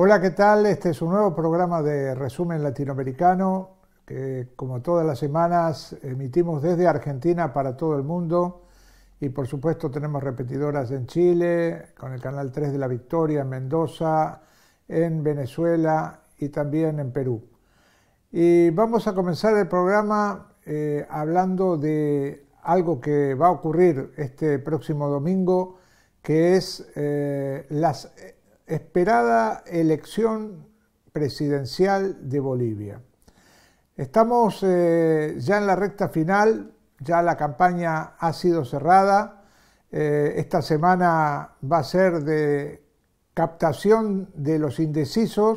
Hola, ¿qué tal? Este es un nuevo programa de Resumen Latinoamericano que, como todas las semanas, emitimos desde Argentina para todo el mundo y, por supuesto, tenemos repetidoras en Chile, con el Canal 3 de La Victoria, en Mendoza, en Venezuela y también en Perú. Y vamos a comenzar el programa hablando de algo que va a ocurrir este próximo domingo, que es la esperada elección presidencial de Bolivia. Estamos ya en la recta final, ya la campaña ha sido cerrada. Esta semana va a ser de captación de los indecisos.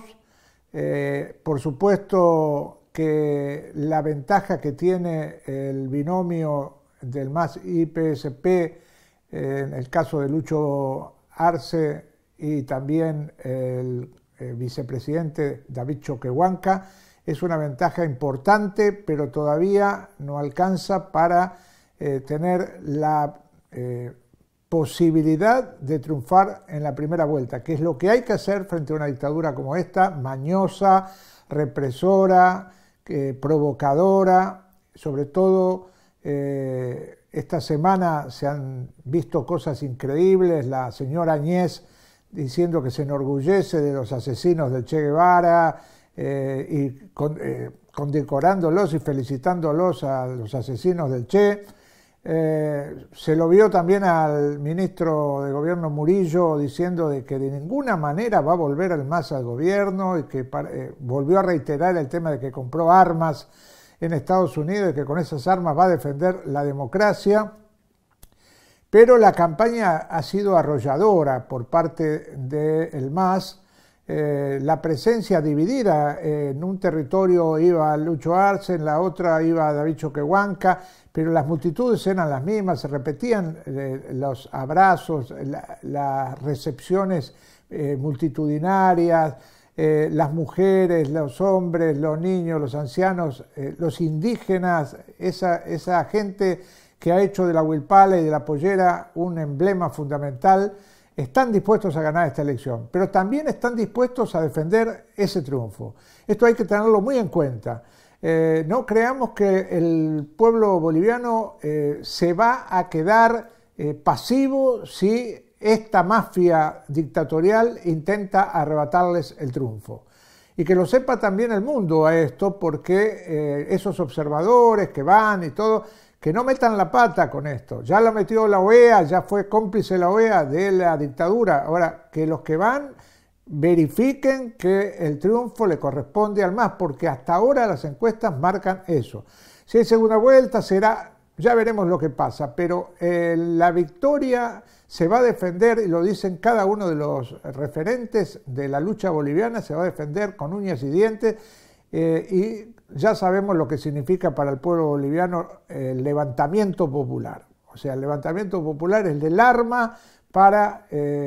Por supuesto que la ventaja que tiene el binomio del MAS y PSP, en el caso de Lucho Arce y también el vicepresidente David Choquehuanca, es una ventaja importante, pero todavía no alcanza para tener la posibilidad de triunfar en la primera vuelta, que es lo que hay que hacer frente a una dictadura como esta, mañosa, represora, provocadora. Sobre todo esta semana se han visto cosas increíbles, la señora Añez diciendo que se enorgullece de los asesinos del Che Guevara y condecorándolos y felicitándolos a los asesinos del Che. Se lo vio también al ministro de Gobierno Murillo diciendo de que de ninguna manera va a volver el MAS al gobierno y que volvió a reiterar el tema de que compró armas en Estados Unidos y que con esas armas va a defender la democracia. Pero la campaña ha sido arrolladora por parte del MAS. La presencia dividida, en un territorio iba Lucho Arce, en la otra iba David Choquehuanca, pero las multitudes eran las mismas, se repetían los abrazos, las recepciones multitudinarias, las mujeres, los hombres, los niños, los ancianos, los indígenas, esa gente que ha hecho de la huilpala y de la pollera un emblema fundamental. Están dispuestos a ganar esta elección, pero también están dispuestos a defender ese triunfo. Esto hay que tenerlo muy en cuenta. No creamos que el pueblo boliviano se va a quedar pasivo si esta mafia dictatorial intenta arrebatarles el triunfo. Y que lo sepa también el mundo a esto, porque esos observadores que van y todo, que no metan la pata con esto. Ya la metió la OEA, ya fue cómplice la OEA de la dictadura. Ahora, que los que van verifiquen que el triunfo le corresponde al MAS, porque hasta ahora las encuestas marcan eso. Si hay segunda vuelta será, ya veremos lo que pasa, pero la victoria se va a defender, y lo dicen cada uno de los referentes de la lucha boliviana, se va a defender con uñas y dientes, y ya sabemos lo que significa para el pueblo boliviano el levantamiento popular. O sea, el levantamiento popular es del arma para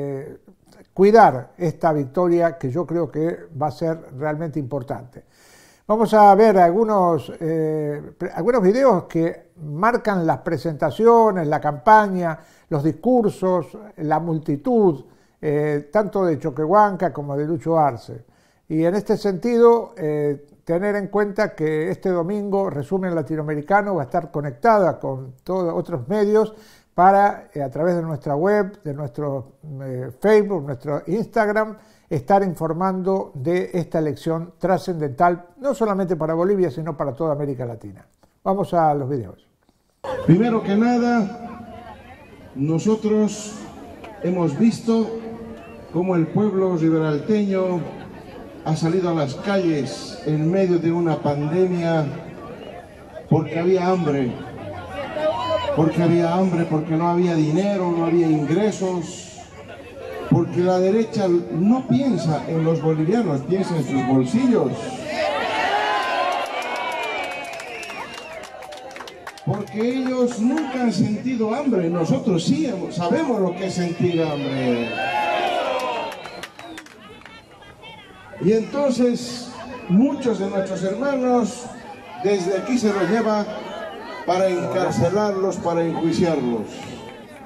cuidar esta victoria, que yo creo que va a ser realmente importante. Vamos a ver algunos videos que marcan las presentaciones, la campaña, los discursos, la multitud, tanto de Choquehuanca como de Lucho Arce. Y en este sentido, tener en cuenta que este domingo Resumen Latinoamericano va a estar conectada con todos otros medios para, a través de nuestra web, de nuestro Facebook, nuestro Instagram, estar informando de esta elección trascendental, no solamente para Bolivia, sino para toda América Latina. Vamos a los videos. Primero que nada, nosotros hemos visto cómo el pueblo riberalteño ha salido a las calles en medio de una pandemia porque había hambre, porque no había dinero, no había ingresos, porque la derecha no piensa en los bolivianos, piensa en sus bolsillos. Porque ellos nunca han sentido hambre, nosotros sí sabemos lo que es sentir hambre. Y entonces muchos de nuestros hermanos desde aquí se los lleva para encarcelarlos, para enjuiciarlos.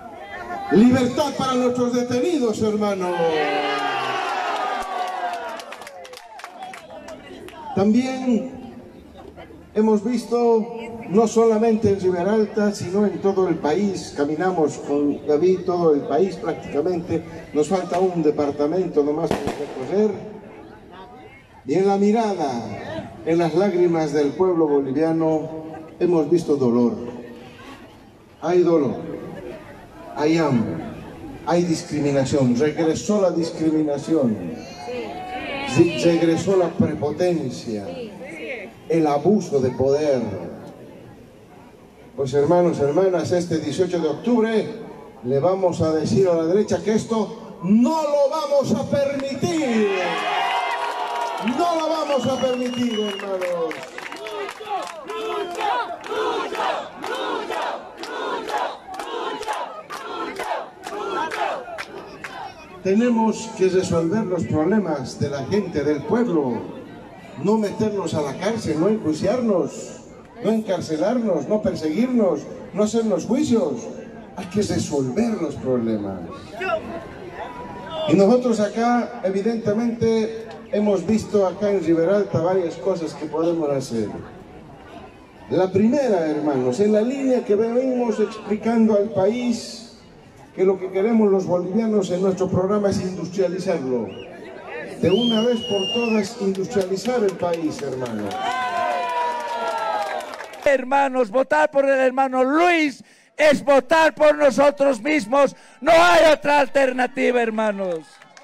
Libertad para nuestros detenidos, hermanos. También hemos visto, no solamente en Riberalta, sino en todo el país, caminamos con David todo el país prácticamente, nos falta un departamento nomás por recorrer, y en la mirada, en las lágrimas del pueblo boliviano, hemos visto dolor. Hay dolor, hay hambre, hay discriminación, regresó la discriminación, regresó la prepotencia, el abuso de poder. Pues hermanos, hermanas, este 18 de octubre le vamos a decir a la derecha que esto no lo vamos a permitir. No lo vamos a permitir, hermanos. Tenemos que resolver los problemas de la gente, del pueblo, no meternos a la cárcel, no enjuiciarnos, no encarcelarnos, no perseguirnos, no hacernos juicios. Hay que resolver los problemas. Y nosotros acá, evidentemente, hemos visto acá en Riberalta varias cosas que podemos hacer. La primera, hermanos, en la línea que venimos explicando al país, que lo que queremos los bolivianos en nuestro programa es industrializarlo. De una vez por todas, industrializar el país, hermanos. Hermanos, votar por el hermano Luis es votar por nosotros mismos. No hay otra alternativa, hermanos.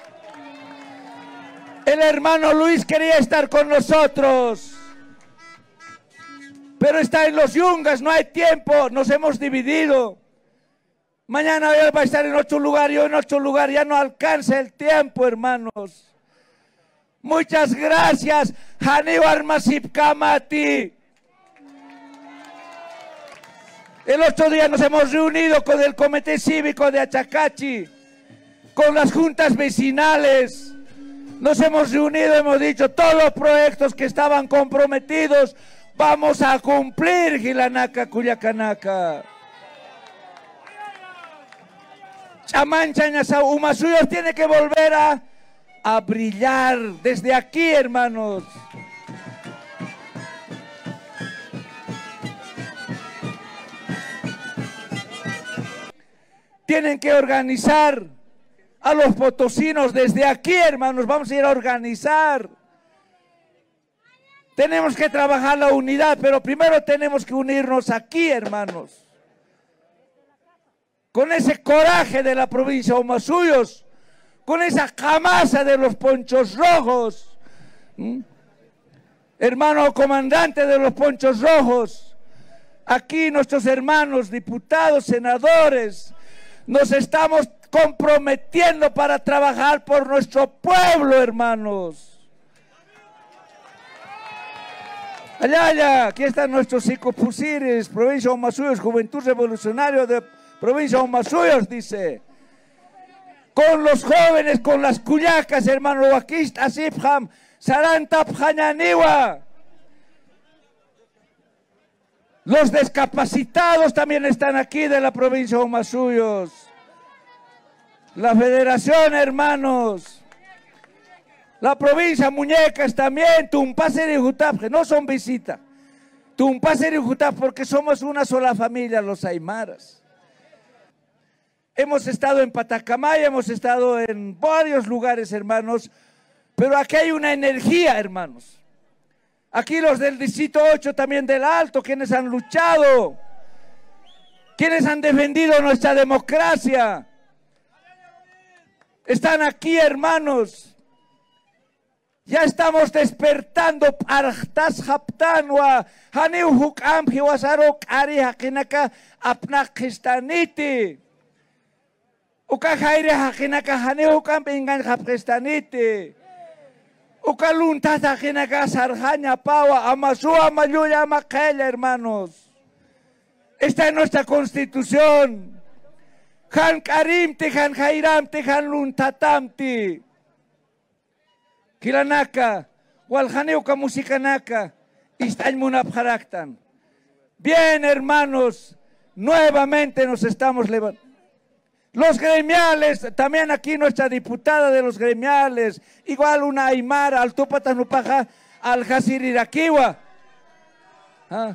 El hermano Luis quería estar con nosotros, pero está en los yungas, no hay tiempo, nos hemos dividido. Mañana él va a estar en otro lugar, yo en otro lugar, ya no alcanza el tiempo, hermanos. Muchas gracias, Haniwar Masip Kamati. El otro día nos hemos reunido con el Comité Cívico de Achacachi, con las juntas vecinales. Nos hemos reunido, hemos dicho, todos los proyectos que estaban comprometidos, vamos a cumplir, Gilanaka, Cuyacanaka. Chamanchañasa, Umasuyos tiene que volver a brillar desde aquí, hermanos. Tienen que organizar a los potosinos desde aquí, hermanos. Vamos a ir a organizar. Tenemos que trabajar la unidad, pero primero tenemos que unirnos aquí, hermanos. Con ese coraje de la provincia de Humasuyos, con esa camasa de los ponchos rojos. Hermano comandante de los ponchos rojos, aquí nuestros hermanos diputados, senadores, nos estamos comprometiendo para trabajar por nuestro pueblo, hermanos. Allá, aquí están nuestros psicopusiris, provincia de Humasuyos, Juventud Revolucionaria de provincia de Humasuyos, dice. Con los jóvenes, con las cuyacas, hermano Wakist, Asifham, Saranta Pjañaniwa. Los discapacitados también están aquí de la provincia de Humasuyos. La federación, hermanos. La provincia Muñecas también, Tumpaser y Jutap, que no son visita. Tumpaser y Jutap, porque somos una sola familia, los aymaras. Hemos estado en Patacamaya, hemos estado en varios lugares, hermanos, pero aquí hay una energía, hermanos. Aquí los del Distrito 8 también del Alto, quienes han luchado, quienes han defendido nuestra democracia, están aquí, hermanos. Ya estamos despertando. Artas Haptanwa, Haniu Hukam, Hiwasarok, Ari Hakinaka, Apnakistaniti. Uka Haire Hakinaka, Haniu Hukam, Ingan Hakistaniti. Uka Luntas Hakinaka, Sarjanya Pawa, Amasua, Mayuya, Makela, hermanos. Esta es nuestra constitución. Han Karimti, Han Jairamti, Han Luntatamti. Kilanaka, Waljaneuka Musicanaka, Istañmunapjaraktan. Bien, hermanos, nuevamente nos estamos levantando. Los gremiales, también aquí nuestra diputada de los gremiales, igual una aymara, Altupatanupaja, al Hasirirakiwa. ¿Ah?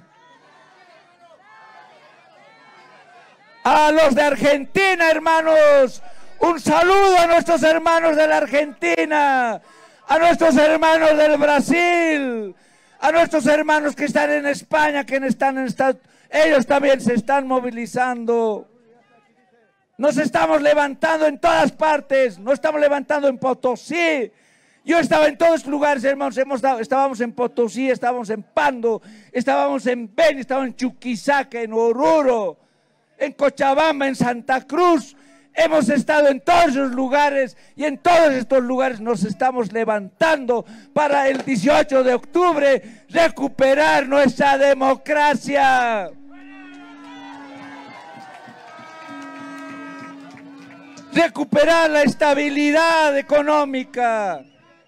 A los de Argentina, hermanos, un saludo a nuestros hermanos de la Argentina, a nuestros hermanos del Brasil, a nuestros hermanos que están en España, que están en Estados Unidos. Ellos también se están movilizando. Nos estamos levantando en todas partes, nos estamos levantando en Potosí. Yo estaba en todos los lugares, hermanos, estábamos en Potosí, estábamos en Pando, estábamos en Beni, estábamos en Chuquisaca, en Oruro, en Cochabamba, en Santa Cruz. Hemos estado en todos los lugares y en todos estos lugares nos estamos levantando para el 18 de octubre recuperar nuestra democracia. Recuperar la estabilidad económica.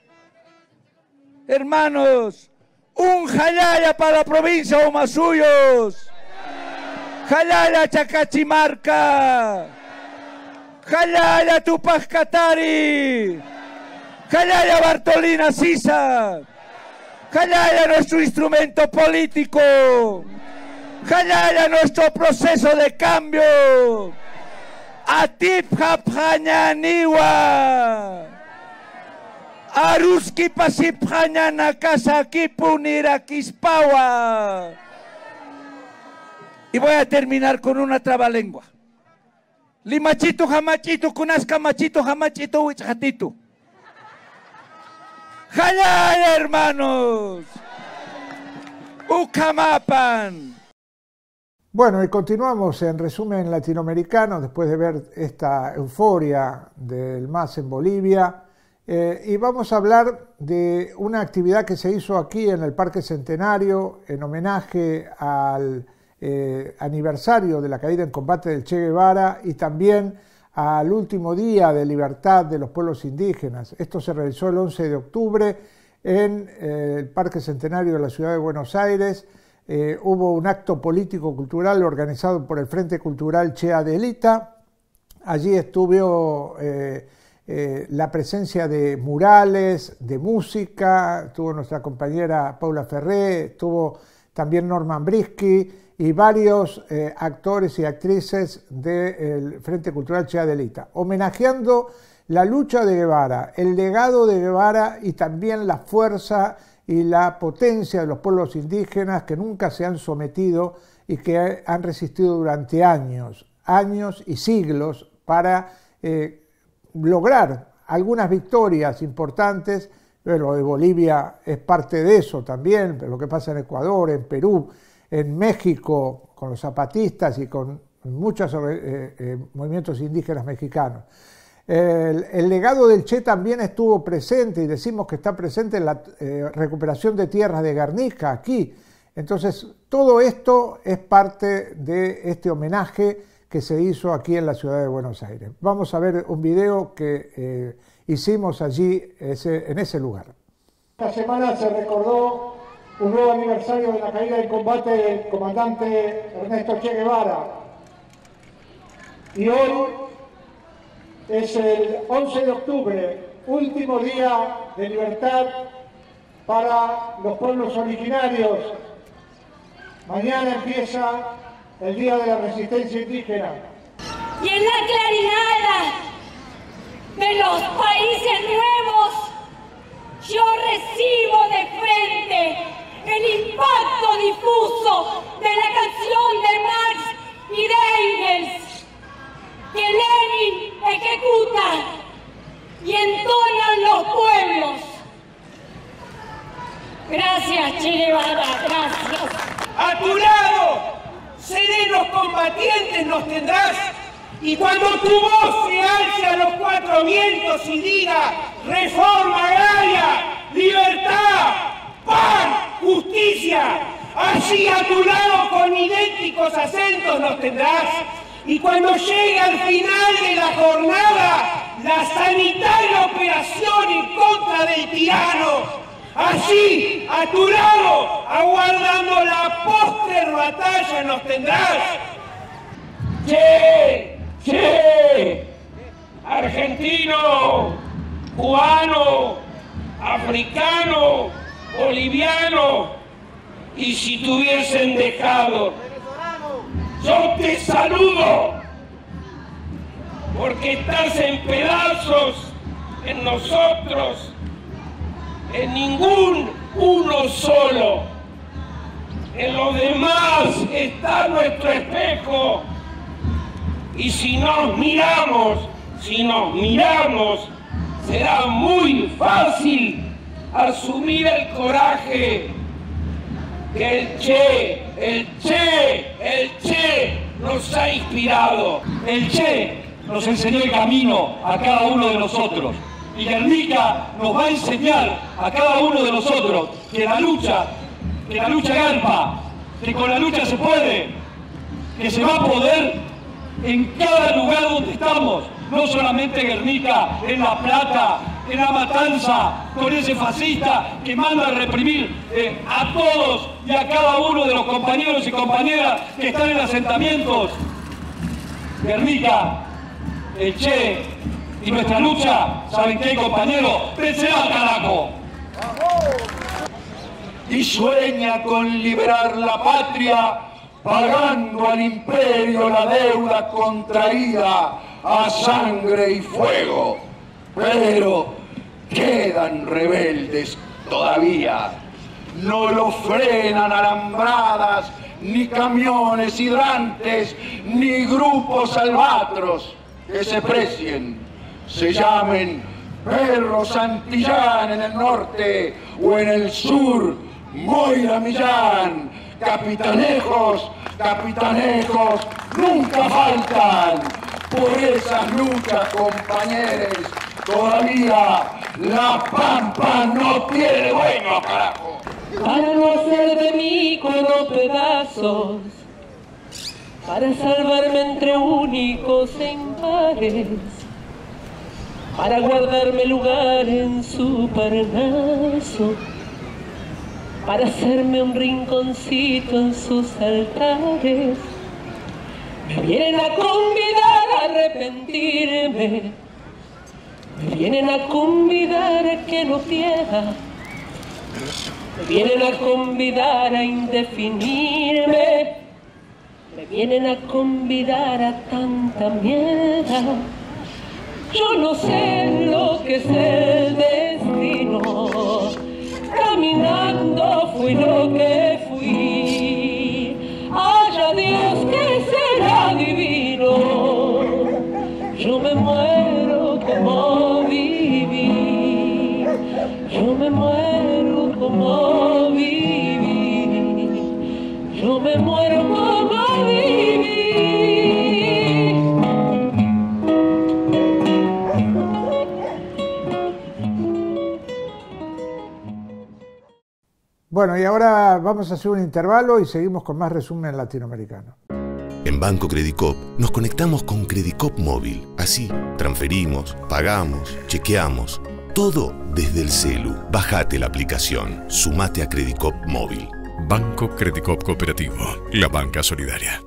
Hermanos, un jalaya para la provincia de Humasuyos. Jalaya Chacachimarca. Jalaya Tupac Katari. Jalaya Bartolina Sisa. Jalaya nuestro instrumento político. Jalaya nuestro proceso de cambio. Atip Japjañaniwa. Aruski Pasipjañana Kasaki Punira Kispawa. Y voy a terminar con una trabalengua. Limachito, jamachito, kunasca, machito, jamachito, huichajatito. ¡Jalaya, hermanos! ¡Ucamapan! Bueno, y continuamos en resumen latinoamericano después de ver esta euforia del MAS en Bolivia. Y vamos a hablar de una actividad que se hizo aquí en el Parque Centenario en homenaje al aniversario de la caída en combate del Che Guevara y también al último día de libertad de los pueblos indígenas. Esto se realizó el 11 de octubre en el Parque Centenario de la ciudad de Buenos Aires. Hubo un acto político-cultural organizado por el Frente Cultural Che Adelita. Allí estuvo la presencia de murales, de música, estuvo nuestra compañera Paula Ferré, estuvo también Norman Brisky y varios actores y actrices del Frente Cultural Che Adelita, homenajeando la lucha de Guevara, el legado de Guevara y también la fuerza y la potencia de los pueblos indígenas que nunca se han sometido y que han resistido durante años y siglos para lograr algunas victorias importantes. Lo de Bolivia es parte de eso también, pero lo que pasa en Ecuador, en Perú, en México, con los zapatistas y con muchos movimientos indígenas mexicanos. El legado del Che también estuvo presente, y decimos que está presente en la recuperación de tierras de Guernica, aquí. Entonces, todo esto es parte de este homenaje que se hizo aquí en la ciudad de Buenos Aires. Vamos a ver un video que hicimos allí en ese lugar. Esta semana se recordó un nuevo aniversario de la caída en combate del comandante Ernesto Che Guevara. Y hoy es el 11 de octubre, último día de libertad para los pueblos originarios. Mañana empieza el Día de la Resistencia Indígena. Y en la claridad de los países nuevos, yo recibo de frente el impacto difuso de la canción de Marx y de Engels, que Lenin ejecuta y entonan los pueblos. Gracias, Che Guevara, gracias. A tu lado, serenos combatientes nos tendrás, y cuando tu voz se alce a los cuatro vientos y diga reforma agraria, libertad, paz, justicia, allí a tu lado con idénticos acentos nos tendrás. Y cuando llegue al final de la jornada la sanitaria operación en contra del tirano, allí a tu lado, aguardando la postre batalla nos tendrás. Che, che, argentino, cubano, africano, boliviano, y si te hubiesen dejado, yo te saludo, porque estás en pedazos en nosotros, en ningún uno solo. En los demás está nuestro espejo. Y si nos miramos, será muy fácil asumir el coraje que el Che nos ha inspirado. El Che nos enseñó el camino a cada uno de nosotros. Y Guernica nos va a enseñar a cada uno de nosotros que la lucha garpa, que con la lucha se puede, que se va a poder en cada lugar donde estamos, no solamente Guernica, en La Plata, en La Matanza, con ese fascista que manda a reprimir a todos y a cada uno de los compañeros y compañeras que están en asentamientos. Guernica, el Che y nuestra lucha, ¿saben qué, compañeros? ¡Vencerá, carajo! Y sueña con liberar la patria, pagando al imperio la deuda contraída a sangre y fuego. Pero quedan rebeldes todavía. No lo frenan alambradas, ni camiones hidrantes, ni grupos albatros que se precien, se llamen Perro Santillán en el norte o en el sur, Moira Millán. Capitanejos nunca faltan. Por esas luchas, compañeros, todavía la Pampa no tiene dueño, carajo. Para no hacer de mí como pedazos, para salvarme entre únicos e impares, para guardarme lugar en su parnaso, para hacerme un rinconcito en sus altares. Me vienen a convidar a arrepentirme, me vienen a convidar a que no pierda, me vienen a convidar a indefinirme, me vienen a convidar a tanta mierda. Yo no sé lo que es el destino, caminando fui lo que fui. Haya Dios que será divino, yo me muero como viví, yo me muero como viví, yo me muero como viví. Bueno, y ahora vamos a hacer un intervalo y seguimos con más resumen latinoamericano. En Banco Credicop nos conectamos con Credicop Móvil. Así, transferimos, pagamos, chequeamos, todo desde el celu. Bájate la aplicación, sumate a Credicop Móvil. Banco Credicop Cooperativo, la banca solidaria.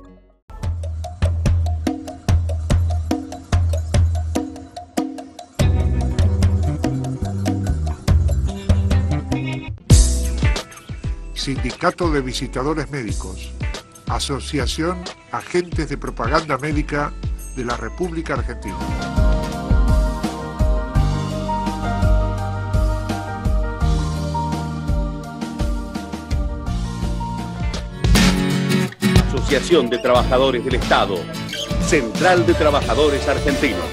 Sindicato de Visitadores Médicos, Asociación Agentes de Propaganda Médica de la República Argentina. Asociación de Trabajadores del Estado, Central de Trabajadores Argentinos.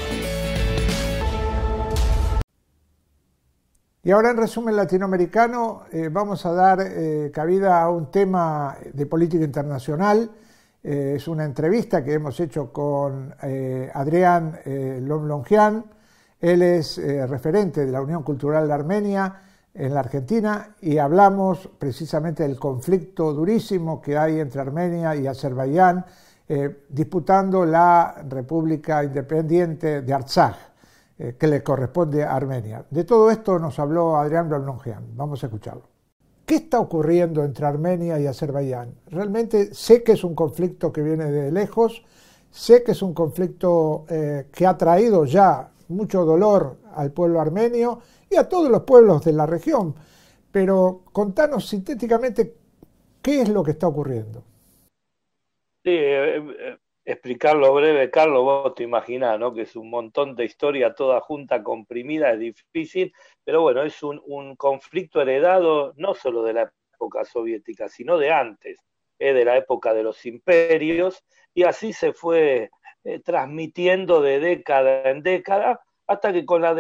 Y ahora en resumen latinoamericano vamos a dar cabida a un tema de política internacional. Es una entrevista que hemos hecho con Adrián Lomlongian. Él es referente de la Unión Cultural de Armenia en la Argentina y hablamos precisamente del conflicto durísimo que hay entre Armenia y Azerbaiyán disputando la República Independiente de Artsaj, que le corresponde a Armenia. De todo esto nos habló Adrián Lomlongian. Vamos a escucharlo. ¿Qué está ocurriendo entre Armenia y Azerbaiyán? Realmente sé que es un conflicto que viene de lejos, sé que es un conflicto que ha traído ya mucho dolor al pueblo armenio y a todos los pueblos de la región, pero contanos sintéticamente qué es lo que está ocurriendo. Sí, explicarlo breve, Carlos, vos te imaginás, ¿no? Que es un montón de historia toda junta, comprimida, es difícil, pero bueno, es un conflicto heredado no solo de la época soviética, sino de antes, de la época de los imperios, y así se fue transmitiendo de década en década, hasta que con la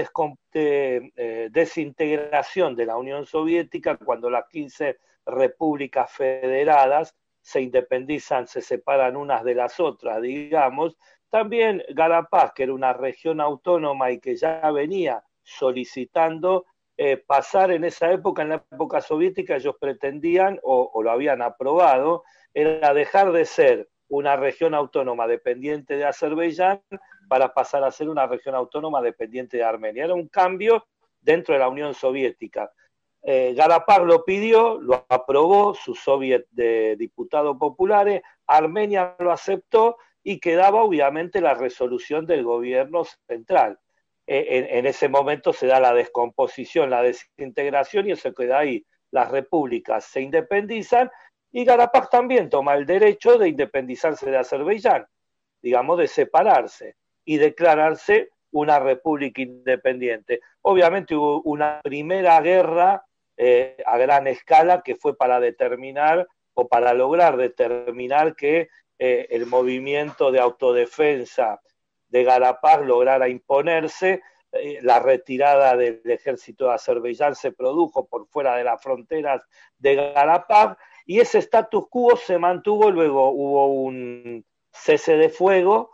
desintegración de la Unión Soviética, cuando las 15 repúblicas federadas se independizan, se separan unas de las otras, digamos, también Garapaz, que era una región autónoma y que ya venía solicitando pasar en esa época, en la época soviética, ellos pretendían, o lo habían aprobado, era dejar de ser una región autónoma dependiente de Azerbaiyán para pasar a ser una región autónoma dependiente de Armenia. Era un cambio dentro de la Unión Soviética. Garapaz lo pidió, lo aprobó su soviet de diputados populares, Armenia lo aceptó y quedaba obviamente la resolución del gobierno central. En ese momento se da la descomposición, la desintegración y eso queda ahí. Las repúblicas se independizan y Garapaz también toma el derecho de independizarse de Azerbaiyán, digamos, de separarse y declararse una república independiente. Obviamente hubo una primera guerra a gran escala que fue para determinar o para lograr determinar que el movimiento de autodefensa de Garapaz lograra imponerse. La retirada del ejército de Azerbaiyán se produjo por fuera de las fronteras de Garapaz y ese status quo se mantuvo. Luego hubo un cese de fuego,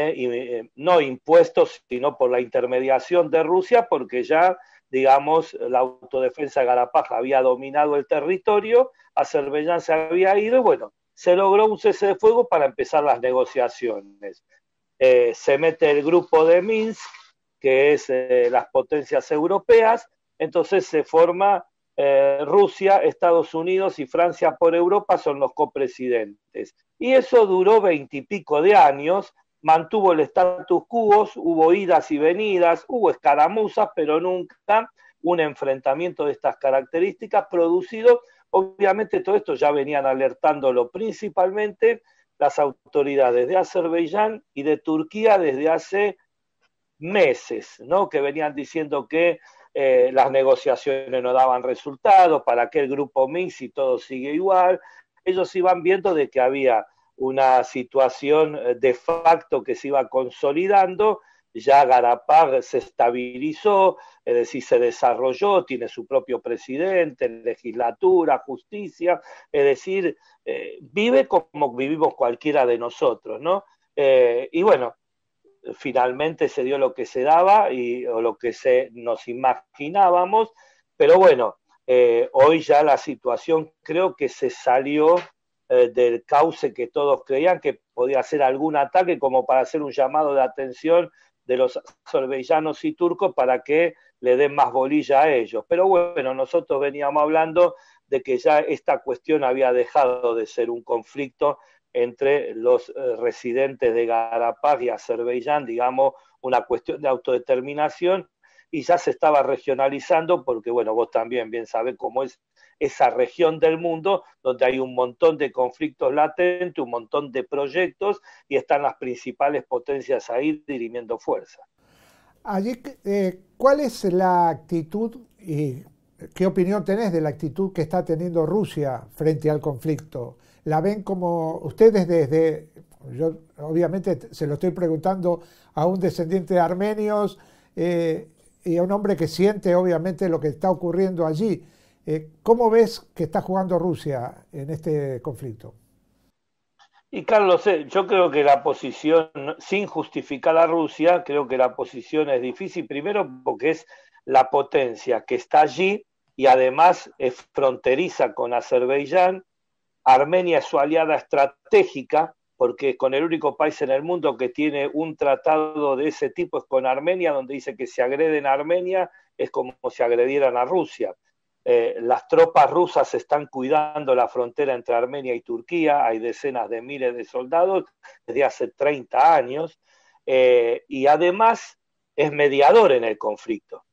no impuesto, sino por la intermediación de Rusia, porque ya, digamos, la autodefensa de Garapaz había dominado el territorio, Azerbaiyán se había ido, y bueno, se logró un cese de fuego para empezar las negociaciones. Se mete el grupo de Minsk, que es las potencias europeas, entonces se forma Rusia, Estados Unidos y Francia por Europa son los copresidentes. Y eso duró 20 y pico de años, mantuvo el status quo, hubo idas y venidas, hubo escaramuzas, pero nunca un enfrentamiento de estas características producido. Obviamente todo esto ya venían alertándolo principalmente las autoridades de Azerbaiyán y de Turquía desde hace meses, ¿no? Que venían diciendo que las negociaciones no daban resultados, para qué el grupo Minsk si todo sigue igual. Ellos iban viendo de que había una situación de facto que se iba consolidando, ya Garapaz se estabilizó, es decir, se desarrolló, tiene su propio presidente, legislatura, justicia, es decir, vive como vivimos cualquiera de nosotros, ¿no? Y bueno, finalmente se dio lo que se daba o lo que nos imaginábamos, pero bueno, hoy ya la situación creo que se salió del cauce que todos creían que podía ser algún ataque como para hacer un llamado de atención de los azerbaiyanos y turcos para que le den más bolilla a ellos. Pero bueno, nosotros veníamos hablando de que ya esta cuestión había dejado de ser un conflicto entre los residentes de Garapaz y Azerbaiyán, digamos, una cuestión de autodeterminación, y ya se estaba regionalizando, porque bueno, vos también bien sabés cómo es esa región del mundo, donde hay un montón de conflictos latentes, un montón de proyectos, y están las principales potencias ahí dirimiendo fuerza. Allí, ¿cuál es la actitud y qué opinión tenés de la actitud que está teniendo Rusia frente al conflicto? ¿La ven como ustedes desde, yo obviamente se lo estoy preguntando a un descendiente de armenios y a un hombre que siente obviamente lo que está ocurriendo allí? ¿Cómo ves que está jugando Rusia en este conflicto? Y Carlos, yo creo que la posición, sin justificar a Rusia, creo que la posición es difícil, primero porque es la potencia que está allí y además es fronteriza con Azerbaiyán. Armenia es su aliada estratégica, porque con el único país en el mundo que tiene un tratado de ese tipo es con Armenia, donde dice que si agreden a Armenia es como si agredieran a Rusia. Las tropas rusas están cuidando la frontera entre Armenia y Turquía, hay decenas de miles de soldados desde hace 30 años, y además es mediador en el conflicto.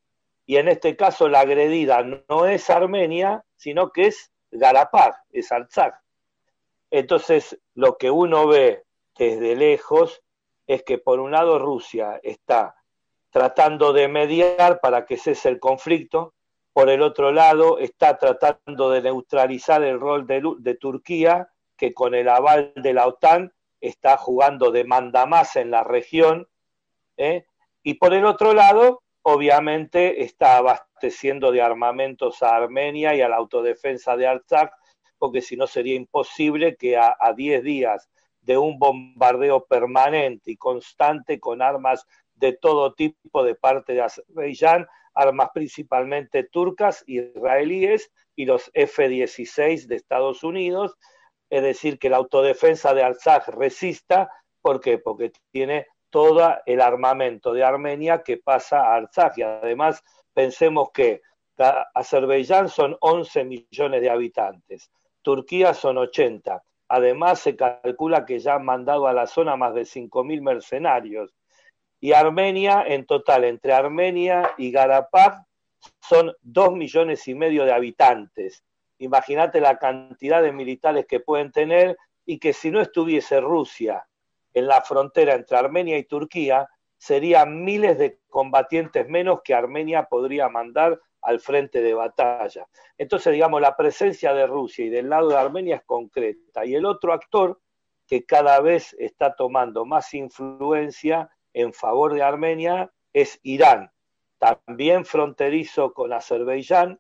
y en este caso la agredida no es Armenia, sino que es Karabaj, es Artsaj. Entonces, lo que uno ve desde lejos es que por un lado Rusia está tratando de mediar para que cese el conflicto, por el otro lado está tratando de neutralizar el rol de Turquía, que con el aval de la OTAN está jugando de mandamás en la región, y por el otro lado, obviamente, está abasteciendo de armamentos a Armenia y a la autodefensa de Artsaj, porque si no sería imposible que a 10 días de un bombardeo permanente y constante con armas de todo tipo de parte de Azerbaiyán, armas principalmente turcas, israelíes y los F-16 de Estados Unidos, es decir, que la autodefensa de Artsaj resista. ¿Por qué? Porque tiene todo el armamento de Armenia que pasa a Artsaj, y además pensemos que Azerbaiyán son 11 millones de habitantes, Turquía son 80, además se calcula que ya han mandado a la zona más de 5.000 mercenarios, y Armenia en total, entre Armenia y Karabaj, son 2,5 millones de habitantes. Imagínate la cantidad de militares que pueden tener, y que si no estuviese Rusia en la frontera entre Armenia y Turquía, serían miles de combatientes menos que Armenia podría mandar al frente de batalla. Entonces, digamos, la presencia de Rusia y del lado de Armenia es concreta. Y el otro actor que cada vez está tomando más influencia en favor de Armenia es Irán, también fronterizo con Azerbaiyán,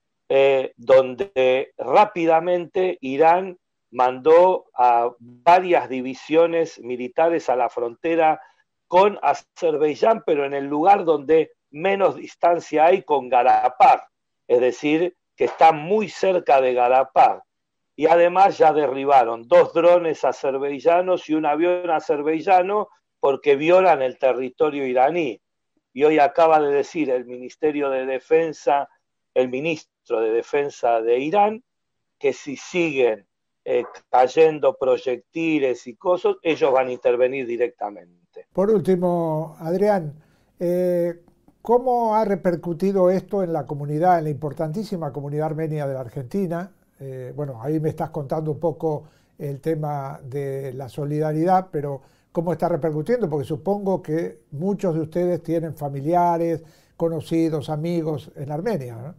donde rápidamente Irán mandó a varias divisiones militares a la frontera con Azerbaiyán, pero en el lugar donde menos distancia hay con Karabaj, es decir, que está muy cerca de Karabaj. Y además ya derribaron 2 drones azerbaiyanos y un avión azerbaiyano porque violan el territorio iraní. Y hoy acaba de decir el Ministerio de Defensa, el ministro de Defensa de Irán, que si siguen cayendo proyectiles y cosas, ellos van a intervenir directamente. Por último, Adrián, ¿cómo ha repercutido esto en la comunidad, en la importantísima comunidad armenia de la Argentina? Bueno, ahí me estás contando un poco el tema de la solidaridad, pero ¿cómo está repercutiendo? Porque supongo que muchos de ustedes tienen familiares, conocidos, amigos en Armenia, ¿no?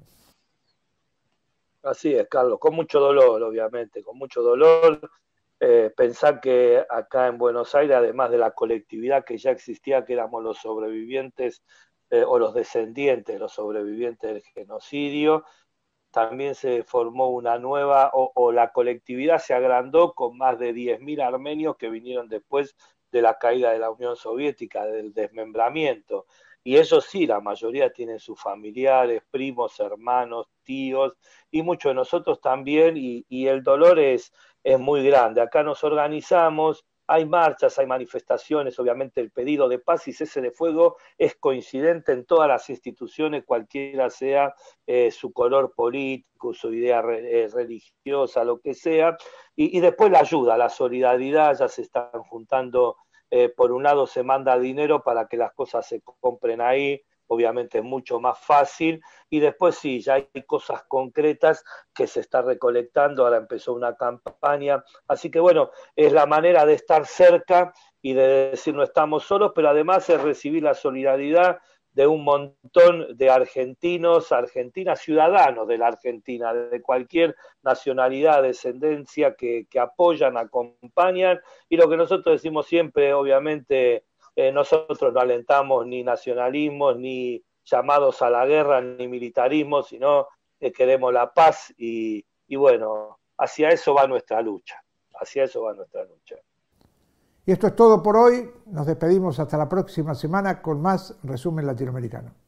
Así es, Carlos, con mucho dolor, obviamente, con mucho dolor. Pensar que acá en Buenos Aires, además de la colectividad que ya existía, que éramos los sobrevivientes o los descendientes de los sobrevivientes del genocidio, también se formó una nueva, o la colectividad se agrandó con más de 10.000 armenios que vinieron después de la caída de la Unión Soviética, del desmembramiento. Y ellos sí, la mayoría tienen sus familiares, primos, hermanos, tíos, y muchos de nosotros también, y el dolor es muy grande. Acá nos organizamos, hay marchas, hay manifestaciones, obviamente el pedido de paz y cese de fuego es coincidente en todas las instituciones, cualquiera sea su color político, su idea religiosa, lo que sea, y después la ayuda, la solidaridad, ya se están juntando. Por un lado se manda dinero para que las cosas se compren ahí, obviamente es mucho más fácil, y después sí, ya hay cosas concretas que se está recolectando, ahora empezó una campaña, así que bueno, es la manera de estar cerca y de decir no estamos solos, pero además es recibir la solidaridad de un montón de argentinos, argentinas, ciudadanos de la Argentina, de cualquier nacionalidad, descendencia, que apoyan, acompañan, y lo que nosotros decimos siempre, obviamente, nosotros no alentamos ni nacionalismos, ni llamados a la guerra, ni militarismo, sino queremos la paz, y bueno, hacia eso va nuestra lucha, hacia eso va nuestra lucha. Y esto es todo por hoy. Nos despedimos hasta la próxima semana con más Resumen Latinoamericano.